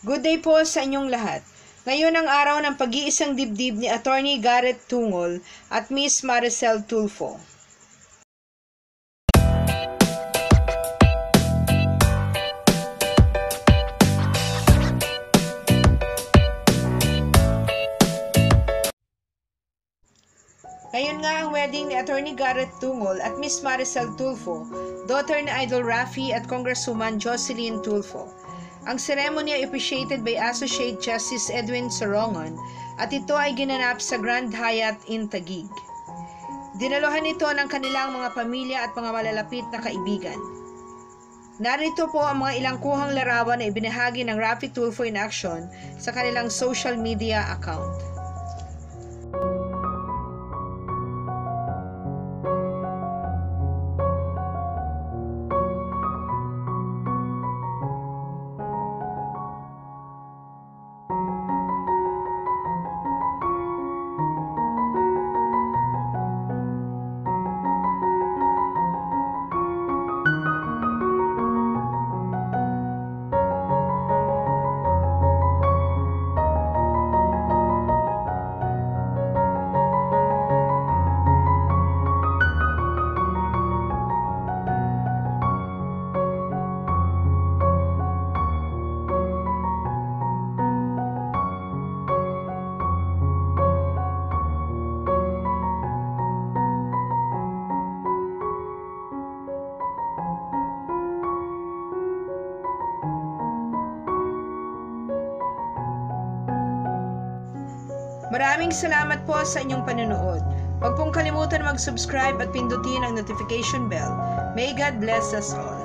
Good day po sa inyong lahat. Ngayon ang araw ng pag-iisang dibdib ni Atty. Garreth Tungol at Miss Maricel Tulfo. Ngayon nga ang wedding ni Atty. Garreth Tungol at Miss Maricel Tulfo, daughter ni Idol Raffy at Congresswoman Jocelyn Tulfo. Ang ceremony ay officiated by Associate Justice Edwin Sorongon at ito ay ginanap sa Grand Hyatt in Taguig. Dinaluhan ito ng kanilang mga pamilya at mga malalapit na kaibigan. Narito po ang mga ilang kuhang larawan na ibinahagi ng Raffy Tulfo in Action sa kanilang social media account. Maraming salamat po sa inyong panonood. Huwag pong kalimutan mag-subscribe at pindutin ang notification bell. May God bless us all.